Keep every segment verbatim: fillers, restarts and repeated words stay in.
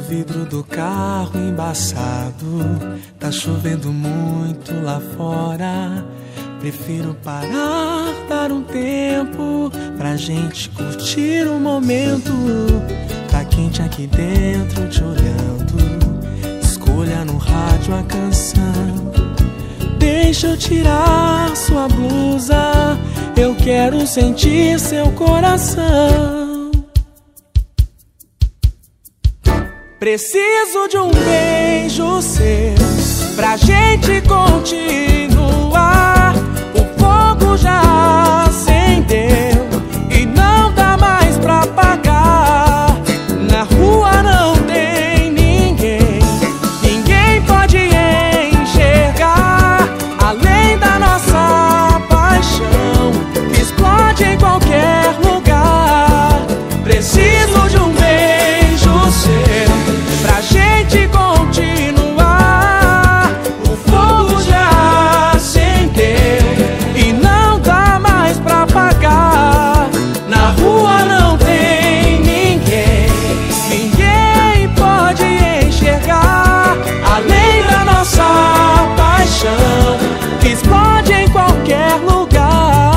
vidro do carro embaçado, tá chovendo muito lá fora. Prefiro parar, dar um tempo pra gente curtir o momento. Tá quente aqui dentro te olhando, escolha no rádio a canção. Deixa eu tirar sua blusa, eu quero sentir seu coração. Preciso de um beijo seu pra gente continuar. O fogo já acendeu e não dá mais pra apagar. Na rua não tem ninguém, ninguém pode enxergar além da nossa paixão que explode em qualquer lugar. Preciso de um beijo seu pra gente continuar. O fogo já acendeu e não dá mais pra apagar. Na rua não tem ninguém, ninguém pode enxergar além da nossa paixão que explode em qualquer lugar.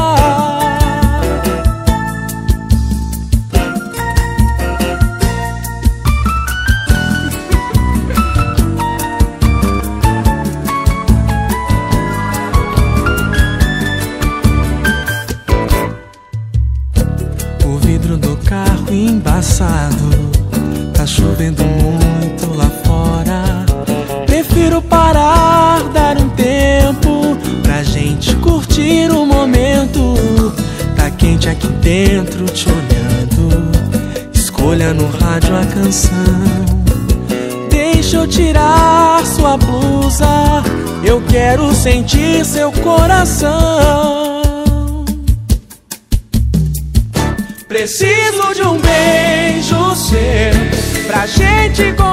O vidro do carro embaçado, tá chovendo muito lá fora. Prefiro parar, dar um tempo pra gente curtir o momento. Tá quente aqui dentro te olhando, escolha no rádio a canção. Deixa eu tirar sua blusa, eu quero sentir seu coração. Preciso de um beijo seu pra gente continuar.